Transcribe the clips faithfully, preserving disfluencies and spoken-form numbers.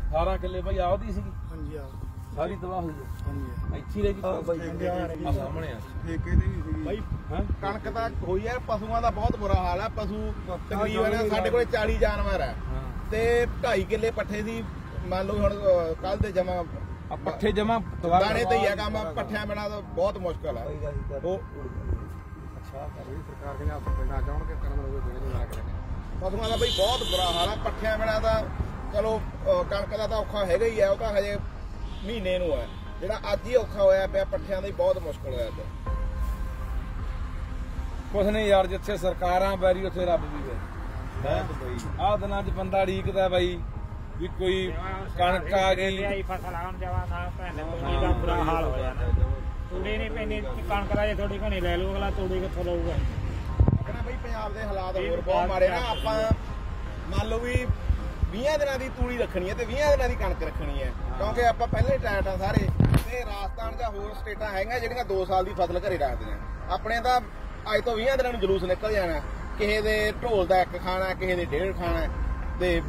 अठारह किले भाई आपदी सी सारी तबाह हुई ਇੱਥੇ ਰਹਿ ਗਈ ਸਾਹਮਣੇ ਆ ਠੇਕੇ ਤੇ ਵੀ ਸੀ ਬਾਈ ਕਣਕ ਤਾਂ ਹੋਈ ਹੈ ਪਸ਼ੂਆਂ ਦਾ ਬਹੁਤ ਬੁਰਾ ਹਾਲ ਹੈ ਪਸ਼ੂ ਤਕਰੀਬਨ ਸਾਡੇ ਕੋਲੇ ਚਾਲੀ ਜਾਨਵਰ ਹੈ ਤੇ ਢਾਈ ਕਿੱਲੇ ਪੱਠੇ ਸੀ ਮੰਨ ਲਓ ਹੁਣ ਕੱਲ ਦੇ ਜਮਾ ਪੱਠੇ ਜਮਾ ਦਾਣੇ ਤੇ ਹੀ ਆ ਕੰਮ ਪੱਠਿਆਂ ਬਿਨਾਂ ਤਾਂ ਬਹੁਤ ਮੁਸ਼ਕਲ ਹੈ ਉਹ ਅੱਛਾ ਸਰਕਾਰ ਦੇ ਆਪ ਪਿੰਡਾਂ ਜਾਣਗੇ ਕਰਨ ਹੋਵੇ ਜਿਹੜੇ ਲਾ ਕੇ ਪਸ਼ੂਆਂ ਦਾ ਬਈ ਬਹੁਤ ਬੁਰਾ ਹਾਲ ਹੈ ਪੱਠਿਆਂ ਬਿਨਾਂ ਤਾਂ ਚਲੋ ਕਣਕ ਦਾ ਤਾਂ ਔਖਾ ਹੈਗਾ ਹੀ ਹੈ ਉਹ ਤਾਂ ਹਜੇ ਮਹੀਨੇ ਨੂੰ ਹੈ ਜਿਹੜਾ ਅੱਜ ਹੀ ਔਖਾ ਹੋਇਆ ਪਿਆ ਪੱਠਿਆਂ ਦਾ ਹੀ ਬਹੁਤ ਮੁਸ਼ਕਲ ਹੋਇਆ ਪਿਆ ਕੁਛ ਨਹੀਂ ਯਾਰ ਜਿੱਥੇ ਸਰਕਾਰਾਂ ਬੈਰੀ ਉੱਥੇ ਰੱਬ ਵੀ ਬੈਰੀ ਆਹ ਦਿਨਾਂ 'ਚ ਬੰਦਾ ਉਡੀਕਦਾ ਬਾਈ ਵੀ ਕੋਈ ਕਣਕ ਆ ਗਈ ਫਸਲ ਆਉਣ ਜਾਵਾ ਨਾ ਭੈਣ ਤੂੜੀ ਦਾ ਬੁਰਾ ਹਾਲ ਹੋ ਜਾਣਾ ਤੂੜੀ ਨਹੀਂ ਪੈਣੀ ਕਣਕ ਦਾ ਜੇ ਥੋੜੀ ਘਣੀ ਲੈ ਲਓ ਅਗਲਾ ਤੂੜੀ ਕਿੱਥੋਂ ਲਊਗਾ ਆਪਣਾ ਬਈ ਪੰਜਾਬ ਦੇ ਹਾਲਾਤ ਹੋਰ ਬਹੁਤ ਮਾੜੇ ਨਾ ਆਪਾਂ ਮੰਨ ਲਓ ਵੀ ਵੀਹ ਦਿਨਾਂ ਦੀ ਤੂੜੀ ਰੱਖਣੀ ਹੈ ਤੇ ਵੀਹ ਦਿਨਾਂ ਦੀ ਕਣਕ ਰੱਖਣੀ ਹੈ ਕਿਉਂਕਿ ਆਪਾਂ ਪਹਿਲੇ ਟਾਈਟ ਆ ਸਾਰੇ ਤੇ ਰਾਜਸਥਾਨ ਜਾਂ ਹੋਰ ਸਟੇਟਾਂ ਹੈਗੀਆਂ ਜਿਹੜੀਆਂ ਦੋ ਸਾਲ ਦੀ ਫਸਲ ਘਰੇ ਰੱਖਦੀਆਂ ਆਪਣੇ ਤਾਂ ਅੱਜ ਤੋਂ ਵੀਹ ਦਿਨਾਂ ਨੂੰ ਜਲੂਸ ਨਿਕਲ ਜਾਣਾ ਕਿਸੇ ਦੇ ਢੋਲ ਦਾ ਇੱਕ ਖਾਣਾ ਕਿਸੇ ਦੇ ਡੇਢ ਖਾਣਾ ਤੇ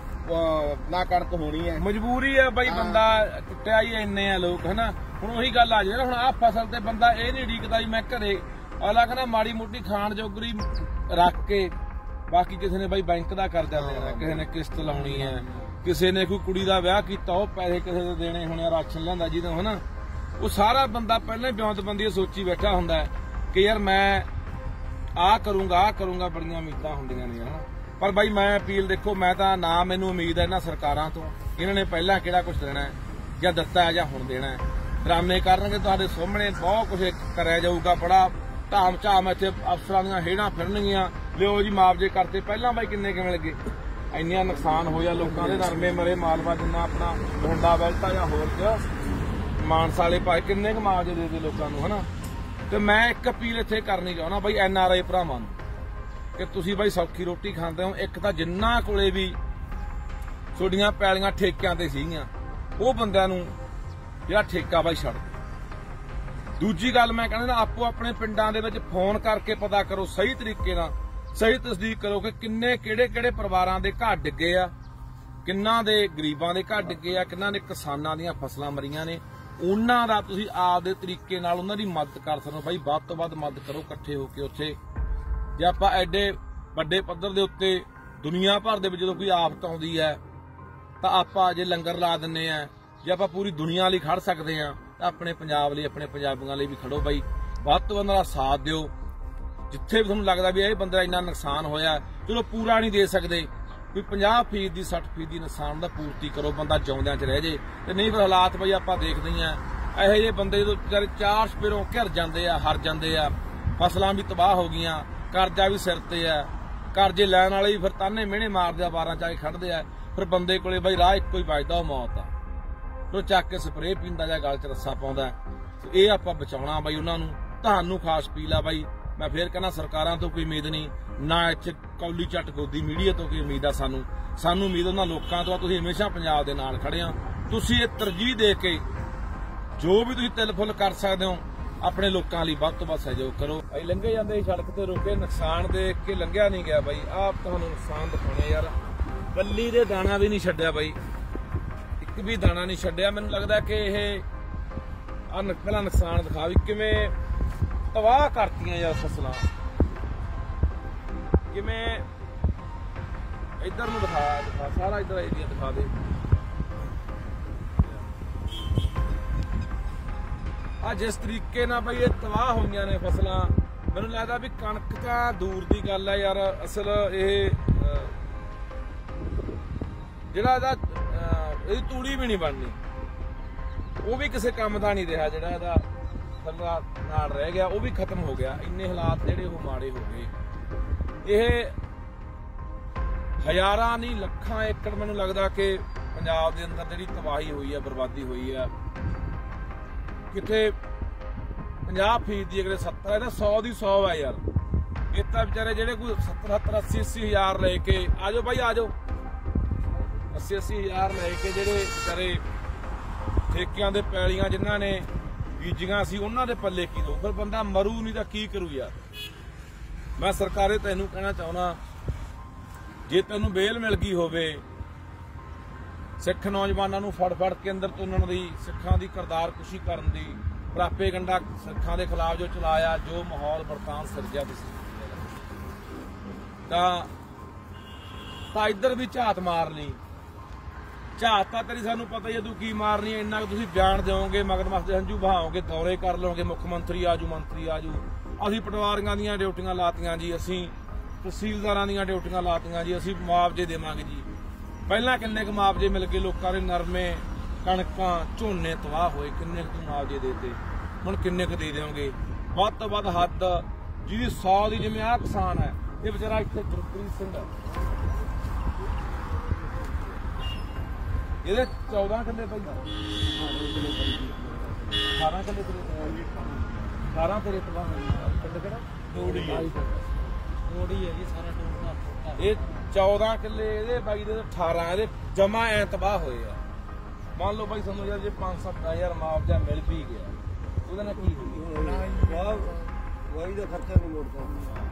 ਨਾ ਕਣਕ ਹੋਣੀ ਹੈ ਮਜਬੂਰੀ ਹੈ ਬਾਈ ਬੰਦਾ ਟੁੱਟਿਆ ਹੀ ਇੰਨੇ ਆ ਲੋਕ ਹਨਾ ਹੁਣ ਉਹੀ ਗੱਲ ਆ ਜਾਏ ਹੁਣ ਆਹ ਫਸਲ ਤੇ ਬੰਦਾ ਇਹ ਨਹੀਂ ਉਡੀਕਦਾ ਵੀ ਮੈਂ ਘਰੇ ਅਗਲਾ ਕਹਿੰਦਾ ਮਾੜੀ ਮੋਟੀ ਖਾਣ ਜੋਗਰੀ ਰੱਖ ਕੇ ਬਾਕੀ ਕਿਸੇ ਨੇ ਬਾਈ ਬੈਂਕ ਦਾ ਕਰਜ਼ਾ ਲੈਣਾ ਕਿਸੇ ਨੇ ਕਿਸ਼ਤ ਲਾਉਣੀ ਹੈ ਕਿਸੇ ਨੇ ਕੋਈ ਕੁੜੀ ਦਾ ਵਿਆਹ ਕੀਤਾ ਉਹ ਪੈਸੇ ਕਿਸੇ ਦੇ ਦੇਣੇ ਹੋਣੇ ਰਾਸ਼ਨ ਲਿਆਂਦਾ ਜਿਹਦਾ ਹਨਾ ਉਹ ਸਾਰਾ ਬੰਦਾ ਪਹਿਲਾਂ ਹੀ ਬਿਉਂਤਬੰਦੀ ਸੋਚੀ ਬੈਠਾ ਹੁੰਦਾ ਕਿ ਯਾਰ ਮੈਂ ਆਹ ਕਰੂੰਗਾ ਆਹ ਕਰੂੰਗਾ ਬੜੀਆਂ ਉਮੀਦਾਂ ਹੁੰਦੀਆਂ ਨੇ ਹਨਾ ਪਰ ਬਾਈ ਮੈਂ ਅਪੀਲ ਦੇਖੋ ਮੈਂ ਤਾਂ ਨਾ ਮੈਨੂੰ ਉਮੀਦ ਹੈ ਇਹਨਾਂ ਸਰਕਾਰਾਂ ਤੋਂ ਇਹਨਾਂ ਨੇ ਪਹਿਲਾਂ ਕਿਹੜਾ ਕੁਝ ਦੇਣਾ ਹੈ ਜਾਂ ਦਿੱਤਾ ਹੈ ਜਾਂ ਹੁਣ ਦੇਣਾ ਹੈ ਡਰਾਮੇ ਕਰਨਗੇ ਤੁਹਾਡੇ ਸਾਹਮਣੇ ਬਹੁਤ ਕੁਝ ਕਰਿਆ ਜਾਊਗਾ ਬੜਾ ਧਾਮ ਝਾਮ ਇੱਥੇ ਅਫਸਰਾਂ ਦੀਆਂ ਹੇੜਾਂ ਫਿਰਨਗੀਆਂ ਲਿਓ ਜੀ ਮੁਆਵਜ਼ੇ ਕਰਤੇ ਪਹਿਲਾਂ ਬਾਈ ਕਿੰਨੇ ਕਿਵੇਂ ਲੱਗੇ ਇੰਨਾ ਨੁਕਸਾਨ ਹੋਇਆ ਲੋਕਾਂ ਦੇ ਨਰਮੇ ਮਰੇ ਮਾਲਵਾ ਜਿੰਨਾ ਆਪਣਾ ਡੋਂਡਾ ਬੈਲਟਾ ਜਾਂ ਹੋਰ ਚ ਮਾਨਸਾ ਵਾਲੇ ਭਾਈ ਕਿੰਨੇ ਕੁ ਮੁਆਵਜ਼ੇ ਦੇ ਦੇ ਲੋਕਾਂ ਨੂੰ ਹਨਾ ਤੇ ਮੈਂ ਇੱਕ ਅਪੀਲ ਇੱਥੇ ਕਰਨੀ ਚਾਹੁੰਦਾ ਬਾਈ ਐਨ ਆਰ ਆਈ ਭਰਾਵਾਂ ਨੂੰ ਕਿ ਤੁਸੀਂ ਬਾਈ ਸੌਖੀ ਰੋਟੀ ਖਾਂਦੇ ਹੋ ਇੱਕ ਤਾਂ ਜਿੰਨਾ ਕੋਲੇ ਵੀ ਤੁਹਾਡੀਆਂ ਪੈਲੀਆਂ ਠੇਕਿਆਂ ਤੇ ਸੀਗੀਆਂ ਉਹ ਬੰਦਿਆਂ ਨੂੰ ਜਿਹੜਾ ਠੇਕਾ ਬਾਈ ਛੱਡ ਦੂਜੀ ਗੱਲ ਮੈਂ ਕਹਿੰਦਾ ਆਪੋ ਆਪਣੇ ਪਿੰਡਾਂ ਦੇ ਵਿੱਚ ਫੋਨ ਕਰਕੇ ਪਤਾ ਕਰੋ ਸਹੀ ਤਰੀਕੇ ਨਾਲ ਸਹੀ ਤਸਦੀਕ ਕਰੋ ਕਿ ਕਿੰਨੇ ਕਿਹੜੇ ਕਿਹੜੇ ਪਰਿਵਾਰਾਂ ਦੇ ਘਰ ਡਿੱਗੇ ਆ ਕਿੰਨਾਂ ਦੇ ਗਰੀਬਾਂ ਦੇ ਘਰ ਡਿੱਗੇ ਆ ਕਿੰਨਾਂ ਦੇ ਕਿਸਾਨਾਂ ਦੀਆਂ ਫਸਲਾਂ ਮਰੀਆਂ ਨੇ ਉਹਨਾਂ ਦਾ ਤੁਸੀਂ ਆਪ ਦੇ ਤਰੀਕੇ ਨਾਲ ਉਹਨਾਂ ਦੀ ਮਦਦ ਕਰ ਸਕੋ ਬਾਈ ਵੱਧ ਤੋਂ ਵੱਧ ਮਦਦ ਕਰੋ ਇਕੱਠੇ ਹੋ ਕੇ ਉੱਥੇ ਜੇ ਆਪਾਂ ਐਡੇ ਵੱਡੇ ਪੱਧਰ ਦੇ ਉੱਤੇ ਦੁਨੀਆ ਭਰ ਦੇ ਵਿੱਚ ਜਦੋਂ ਕੋਈ ਆਫਤ ਆਉਂਦੀ ਹੈ ਤਾਂ ਆਪਾਂ ਜੇ ਲੰਗਰ ਲਾ ਦਿੰਨੇ ਆ ਜੇ ਆਪਾਂ ਪੂਰੀ ਦੁਨੀਆ ਲਈ ਖੜ ਸਕਦੇ ਆ ਤਾਂ ਆਪਣੇ ਪੰਜਾਬ ਲਈ ਆਪਣੇ ਪੰਜਾਬੀਆਂ ਲਈ ਵੀ ਖੜੋ ਬਾਈ ਵੱਧ ਤੋਂ ਵੱਧ ਦਾ ਸਾਥ ਦਿਓ ਜਿੱਥੇ ਵੀ ਤੁਹਾਨੂੰ ਲੱਗਦਾ ਵੀ ਇਹ ਬੰਦੇ ਦਾ ਇੰਨਾ ਨੁਕਸਾਨ ਹੋਇਆ ਚਲੋ ਪੂਰਾ ਨਹੀਂ ਦੇ ਸਕਦੇ ਕੋਈ ਪੰਜਾਹ ਫੀਸਦੀ ਦੀ ਸੱਠ ਫੀਸਦੀ ਨੁਕਸਾਨ ਦਾ ਪੂਰਤੀ ਕਰੋ ਬੰਦਾ ਜਿਉਂਦਿਆਂ 'ਚ ਰਹਿ ਜੇ ਤੇ ਨਹੀਂ ਫਿਰ ਹਾਲਾਤ ਬਈ ਆਪਾਂ ਦੇਖਦੇ ਆ ਇਹੋ ਜਿਹੇ ਬੰਦੇ ਜਦੋਂ ਵਿਚਾਰੇ ਚਾਰ ਸਪੇਰੋਂ ਘਿਰ ਜਾਂਦੇ ਆ ਹਰ ਜਾਂਦੇ ਆ ਫਸਲਾਂ ਵੀ ਤਬਾਹ ਹੋ ਗਈਆਂ ਕਰਜ਼ਾ ਵੀ ਸਿਰ ਤੇ ਆ ਕਰਜ਼ੇ ਲੈਣ ਵਾਲੇ ਵੀ ਫਿਰ ਤਾਨੇ ਮਿਹਣੇ ਮਾਰਦੇ ਆ ਬਾਰਾਂ ਚ ਆ ਕੇ ਖੜਦੇ ਆ ਫਿਰ ਬੰਦੇ ਕੋਲੇ ਬਾਈ ਰਾਹ ਇੱਕੋ ਹੀ ਵੱਜਦਾ ਉਹ ਮੌਤ ਆ ਉਹ ਚੱਕ ਕੇ ਸਪਰੇਅ ਪੀਂਦਾ ਜਾਂ ਗਲ 'ਚ ਰੱਸਾ ਪਾਉਂਦਾ ਇਹ ਆਪਾਂ ਬਚਾਉਣਾ ਬਾਈ ਉਹਨਾਂ ਨੂੰ ਤੁਹਾਨੂੰ ਖਾਸ ਅਪੀਲ ਆ ਬਾਈ ਮੈਂ ਫੇਰ ਕਹਿੰਦਾ ਸਰਕਾਰਾਂ ਤੋਂ ਕੋਈ ਉਮੀਦ ਨਹੀਂ ਨਾ ਇੱਥੇ ਕੌਲੀ ਚੱਟ ਗੋਦੀ ਮੀਡੀਆ ਤੋਂ ਕੋਈ ਉਮੀਦ ਆ ਸਾਨੂੰ ਸਾਨੂੰ ਉਮੀਦ ਉਹਨਾਂ ਲੋਕਾਂ ਤੋਂ ਆ ਤੁਸੀਂ ਹਮੇਸ਼ਾ ਪੰਜਾਬ ਦੇ ਨਾਲ ਖੜੇ ਆ ਤੁਸੀਂ ਇਹ ਤਰਜੀਹ ਦੇ ਕੇ ਜੋ ਵੀ ਤੁਸੀਂ ਤਿਲ ਫੁੱਲ ਕਰ ਸਕਦੇ ਹੋ ਆਪਣੇ ਲੋਕਾਂ ਲਈ ਵੱਧ ਤੋਂ ਵੱਧ ਸਹਿਯੋਗ ਕਰੋ ਭਾਈ ਲੰਘੇ ਜਾਂਦੇ ਸੜਕ ਤੇ ਰੁਕੇ ਨੁਕਸਾਨ ਦੇਖ ਕੇ ਲੰਘਿਆ ਨਹੀਂ ਗਿਆ ਬਾਈ ਆਪ ਤੁਹਾਨੂੰ ਨੁਕਸਾਨ ਦਿਖਾਉਣੇ ਯਾਰ ਬੱਲੀ ਦੇ ਦਾਣਾ ਵੀ ਨਹੀਂ ਛੱਡਿਆ ਬਾਈ ਇੱਕ ਵੀ ਦਾਣਾ ਨਹੀਂ ਛੱਡਿਆ ਮੈਨੂੰ ਲੱਗਦਾ ਕਿ ਇਹ ਆ ਪਹਿਲਾਂ ਨੁਕਸਾਨ ਦਿਖਾ ਵੀ ਕਿਵੇਂ ਤਬਾਹ ਕਰਤੀਆਂ ਯਾਰ ਫਸਲਾਂ ਕਿਵੇਂ ਇੱਧਰ ਨੂੰ ਦਿਖਾ ਦਿਖਾ ਸਾਰਾ ਇੱਧਰ ਏਰੀਆ ਦਿਖਾ ਦੇ ਆ ਜਿਸ ਤਰੀਕੇ ਨਾਲ ਬਈ ਇਹ ਤਬਾਹ ਹੋਈਆਂ ਨੇ ਫਸਲਾਂ ਮੈਨੂੰ ਲੱਗਦਾ ਵੀ ਕਣਕ ਤਾਂ ਦੂਰ ਦੀ ਗੱਲ ਹੈ ਯਾਰ ਅਸਲ ਇਹ ਜਿਹੜਾ ਇਹਦਾ ਇਹਦੀ ਤੂੜੀ ਵੀ ਨਹੀਂ ਬਣਨੀ ਉਹ ਵੀ ਕਿਸੇ ਕੰਮ ਦਾ ਨਹੀਂ ਰਿਹਾ ਜਿਹੜਾ ਇਹਦਾ ਥੱਲਾ ਨਾਲ ਰਹਿ ਗਿਆ ਉਹ ਵੀ ਖਤਮ ਹੋ ਗਿਆ ਇੰਨੇ ਹਾਲਾਤ ਜਿਹੜੇ ਉਹ ਮਾੜੇ ਹੋ ਗਏ ਇਹ ਹਜ਼ਾਰਾਂ ਨਹੀਂ ਲੱਖਾਂ ਏਕੜ ਮੈਨੂੰ ਲੱਗਦਾ ਕਿ ਪੰਜਾਬ ਦੇ ਅੰਦਰ ਜਿਹੜੀ ਤਬਾਹੀ ਹੋਈ ਹੈ ਬਰਬਾਦੀ ਹੋਈ ਹੈ ਕਿਤੇ ਪੰਜਾਹ ਫੀਸਦੀ ਅਗਲੇ ਸੱਤਰ ਇਹਦਾ ਸੌ ਦੀ ਸੌ ਹੈ ਯਾਰ ਇਹ ਤਾਂ ਵਿਚਾਰੇ ਜਿਹੜੇ ਕੋਈ ਸੱਤਰ ਸੱਤਰ ਅੱਸੀ ਅੱਸੀ ਹਜ਼ਾਰ ਲੈ ਕੇ ਆਜੋ ਬਾਈ ਆਜੋ ਅੱਸੀ ਅੱਸੀ ਹਜ਼ਾਰ ਲੈ ਕੇ ਜਿਹੜੇ ਵਿਚਾਰੇ ਠੇਕਿਆਂ ਦੇ ਪੈਲੀਆਂ ਜਿਨ੍ਹਾਂ ਨੇ ਬੀਜੀਆਂ ਸੀ ਉਹਨਾਂ ਦੇ ਪੱਲੇ ਕੀ ਦੋ ਫਿਰ ਬੰਦਾ ਮਰੂ ਨਹੀਂ ਤਾਂ ਕੀ ਕਰੂ ਯਾਰ ਮੈਂ ਸਰਕਾਰੇ ਤੈਨੂੰ ਕਹਿਣਾ ਚਾਹੁੰਦਾ ਜੇ ਤੈਨੂੰ ਬੇਲ ਮਿਲ ਗਈ ਹੋਵੇ ਸਿੱਖ ਨੌਜਵਾਨਾਂ ਨੂੰ ਫੜ ਫੜ ਕੇ ਅੰਦਰ ਤੁੰਨਣ ਦੀ, ਸਿੱਖਾਂ ਦੀ ਕਰਤਾਰਕੁਸ਼ੀ ਕਰਨ ਦੀ, ਪ੍ਰਾਪੇਗੰਡਾ ਸਿੱਖਾਂ ਦੇ ਖਿਲਾਫ ਜੋ ਚਲਾਇਆ, ਜੋ ਮਾਹੌਲ ਵਰਤਾਨ ਸਿਰਜਿਆ ਤੁਸੀਂ ਤਾਂ ਤਾਂ ਇੱਧਰ ਵੀ ਝਾਤ ਮਾਰ ਲਈ। ਝਾਤ ਤਾਂ ਤੇਰੀ ਸਾਨੂੰ ਪਤਾ ਹੀ ਹੈ ਤੂੰ ਕੀ ਮਾਰਨੀ ਹੈ। ਇੰਨਾ ਕੁ ਤੁਸੀਂ ਬਿਆਨ ਦਿਓਗੇ, ਮਗਰ ਮਸਦੇ ਹੰਝੂ ਬਹਾਓਗੇ, ਦੌਰੇ ਕਰ ਲਓਗੇ, ਮੁੱਖ ਮੰਤਰੀ ਆਜੂ, ਮੰਤਰੀ ਆਜੂ। ਅਸੀਂ ਪਟਵਾਰੀਆਂ ਦੀਆਂ ਡਿਊਟੀਆਂ ਲਾਤੀਆਂ ਜੀ, ਅਸੀਂ ਤਹਿਸੀਲਦਾਰਾਂ ਦੀਆਂ ਡਿਊਟੀਆਂ ਲਾਤੀਆਂ ਜੀ, ਅਸੀਂ ਮੁਆਵਜ਼ੇ ਦੇਵਾਂਗੇ ਜੀ। ਪਹਿਲਾਂ ਕਿੰਨੇ ਕੁ ਮੁਆਵਜ਼ੇ ਮਿਲ ਗਏ ਲੋਕਾਂ ਦੇ? ਨਰਮੇ, ਕਣਕਾਂ, ਝੋਨੇ ਤਬਾਹ ਹੋਏ, ਕਿੰਨੇ ਕੁ ਮੁਆਵਜ਼ੇ ਦੇਤੇ? ਹੁਣ ਕਿੰਨੇ ਕੁ ਦੇ ਦਿਓਗੇ? ਵੱਧ ਤੋਂ ਵੱਧ ਹੱਦ ਜਿਹਦੀ ਸੌ ਦੀ, ਜਿਵੇਂ ਆਹ ਕਿਸਾਨ ਹੈ, ਇਹ ਵਿਚਾਰਾ ਇੱਥੇ ਗੁਰਪ੍ਰੀਤ ਸਿੰਘ ਹੈ, ਇਹਦੇ ਚੌਦਾਂ ਕਿੱਲੇ ਪਈ, ਅਠਾਰਾਂ ਕਿੱਲੇ ਤੇਰੇ, ਅਠਾਰਾਂ ਤੇਰੇ ਤਬਾਹ ਹੋਏ। ਪਿੰਡ ਕਿਹੜਾ? ਤੋੜੀ ਹੈ, ਤੋੜੀ ਹੈ ਜੀ ਸਾਰਾ ਟੋਟਾ। ਇਹ ਚੌਦਾਂ ਕਿੱਲੇ ਇਹਦੇ ਬਾਈ ਦੇ, ਅਠਾਰਾਂ ਇਹਦੇ ਜਮਾ ਐ ਤਬਾਹ ਹੋਏ ਆ। ਮੰਨ ਲਓ ਬਾਈ ਸਾਨੂੰ ਯਾਰ ਜੇ ਪੰਜ ਸੱਤ ਹਜ਼ਾਰ ਮੁਆਵਜ਼ਾ ਮਿਲ ਵੀ ਗਿਆ, ਉਹਦੇ ਨਾਲ ਕੀ ਹੋਊਗਾ? ਵਾਹੀ ਦਾ ਖਰਚਾ ਨਹੀਂ ਮੋੜਦਾ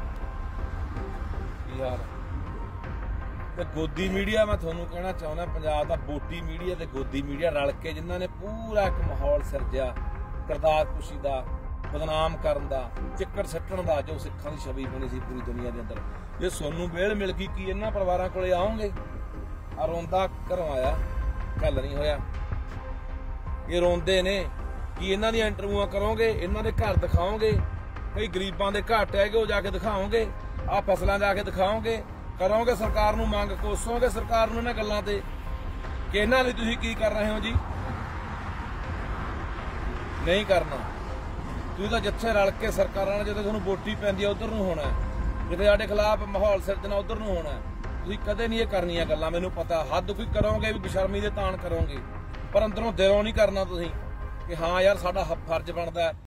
ਯਾਰ। ਤੇ ਗੋਦੀ ਮੀਡੀਆ, ਮੈਂ ਤੁਹਾਨੂੰ ਕਹਿਣਾ ਚਾਹੁੰਦਾ, ਪੰਜਾਬ ਦਾ ਬੋਟੀ ਮੀਡੀਆ ਤੇ ਗੋਦੀ ਮੀਡੀਆ ਰਲ ਕੇ ਜਿਨ੍ਹਾਂ ਨੇ ਪੂਰਾ ਇੱਕ ਮਾਹੌਲ ਸਿਰਜਿਆ ਕਰਤਾਰਕੁਸ਼ੀ ਦਾ, ਬਦਨਾਮ ਕਰਨ ਦਾ, ਚਿੱਕੜ ਸੱਟਣ ਦਾ, ਜੋ ਸਿੱਖਾਂ ਦੀ ਛਵੀ ਬਣੀ ਸੀ ਪੂਰੀ ਦੁਨੀਆ ਦੇ ਅੰਦਰ। ਜੇ ਸੋਨੂੰ ਵੇਲ ਮਿਲ ਗਈ, ਕੀ ਇਹਨਾਂ ਪਰਿਵਾਰਾਂ ਕੋਲੇ ਆਉਂਗੇ? ਆ ਰੋਂਦਾ ਘਰੋਂ ਆਇਆ, ਗੱਲ ਨਹੀਂ ਹੋਇਆ। ਇਹ ਰੋਂਦੇ ਨੇ, ਕੀ ਇਹਨਾਂ ਦੀਆਂ ਇੰਟਰਵਿਊਆਂ ਕਰੋਗੇ? ਇਹਨਾਂ ਦੇ ਘਰ ਦਿਖਾਓਗੇ? ਕਈ ਗਰੀਬਾਂ ਦੇ ਘੱਟ ਹੈਗੇ, ਉਹ ਜਾ ਕੇ ਦਿਖਾਓਗੇ? ਆਹ ਫਸਲਾਂ ਜਾ ਕੇ ਦਿਖਾਓਗੇ? ਕਰੋਗੇ ਸਰਕਾਰ ਨੂੰ ਮੰਗ, ਕੋਸੋਗੇ ਸਰਕਾਰ ਨੂੰ ਇਹਨਾਂ ਗੱਲਾਂ ਤੇ ਕਿ ਇਹਨਾਂ ਲਈ ਤੁਸੀਂ ਕੀ ਕਰ ਰਹੇ ਹੋ ਜੀ? ਨਹੀਂ ਕਰਨਾ। ਤੁਸੀਂ ਤਾਂ ਜਿੱਥੇ ਰਲ ਕੇ ਸਰਕਾਰਾਂ ਨਾਲ, ਜਦੋਂ ਤੁਹਾਨੂੰ ਵੋਟੀ ਪੈਂਦੀ ਆ ਉਧਰ ਨੂੰ ਹੋਣਾ, ਜਿੱਥੇ ਸਾਡੇ ਖਿਲਾਫ ਮਾਹੌਲ ਸਿਰਜਣਾ ਉਧਰ ਨੂੰ ਹੋਣਾ। ਤੁਸੀਂ ਕਦੇ ਨਹੀਂ ਇਹ ਕਰਨੀਆਂ ਗੱਲਾਂ, ਮੈਨੂੰ ਪਤਾ। ਹੱਦ ਕੋਈ ਕਰੋਗੇ ਵੀ ਬੇਸ਼ਰਮੀ ਦੇ ਤਾਣ ਕਰੋਗੇ, ਪਰ ਅੰਦਰੋਂ ਦਿਲੋਂ ਨਹੀਂ ਕਰਨਾ ਤੁਸੀਂ ਕਿ ਹਾਂ ਯਾਰ ਸਾਡਾ ਫਰਜ਼ ਬਣਦਾ।